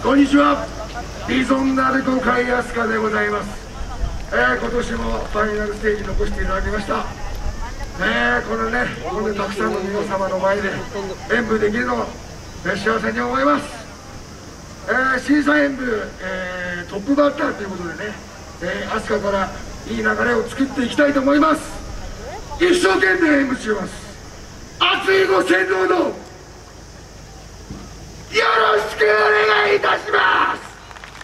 こんにちは。ビゾンナルト海飛鳥でございます。今年もファイナルステージ残していただきました。このね、ここでたくさんの皆様の前で演舞できるのを幸せに思います。審査演舞、トップバッターということでね、飛鳥からいい流れを作っていきたいと思います。一生懸命演舞します。熱いご先導のよろしくお願いいたします。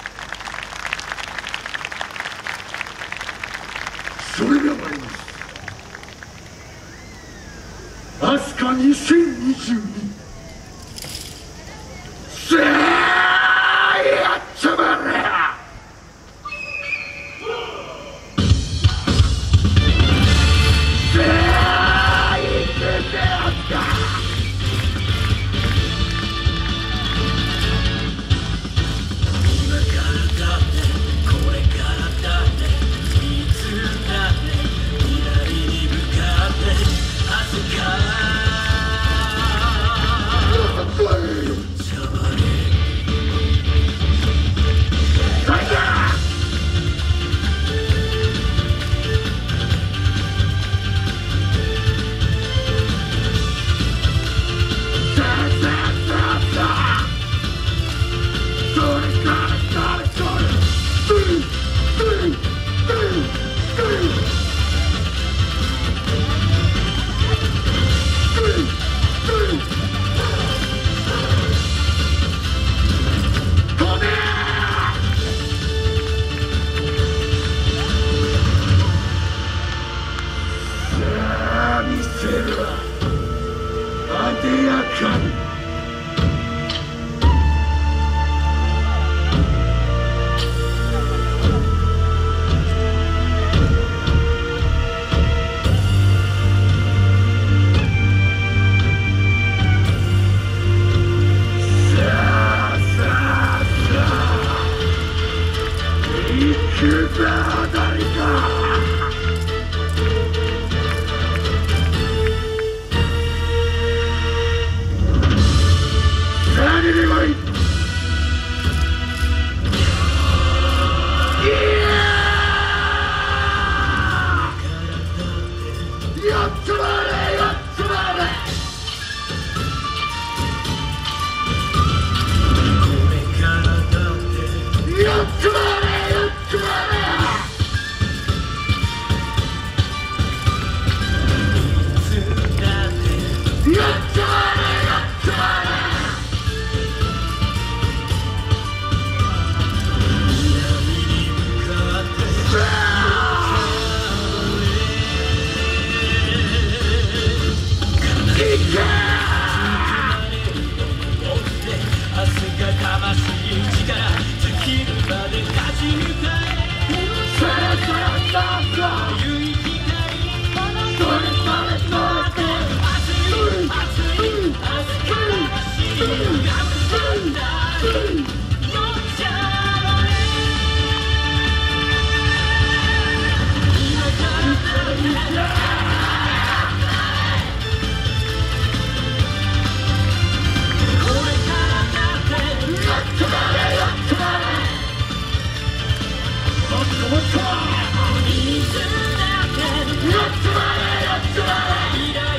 それでは参ります。飛鳥2022、さあやっちゃまれ。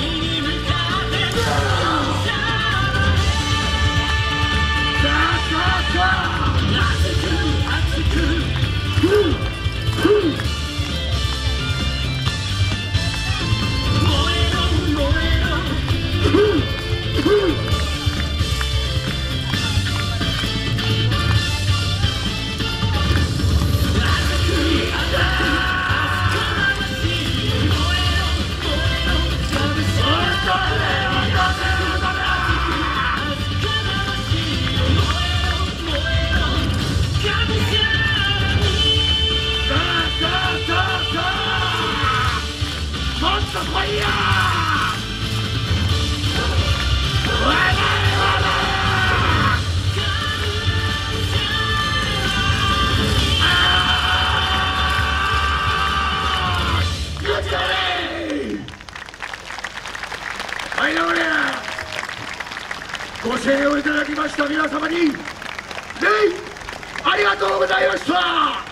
さあレイありがとうございました。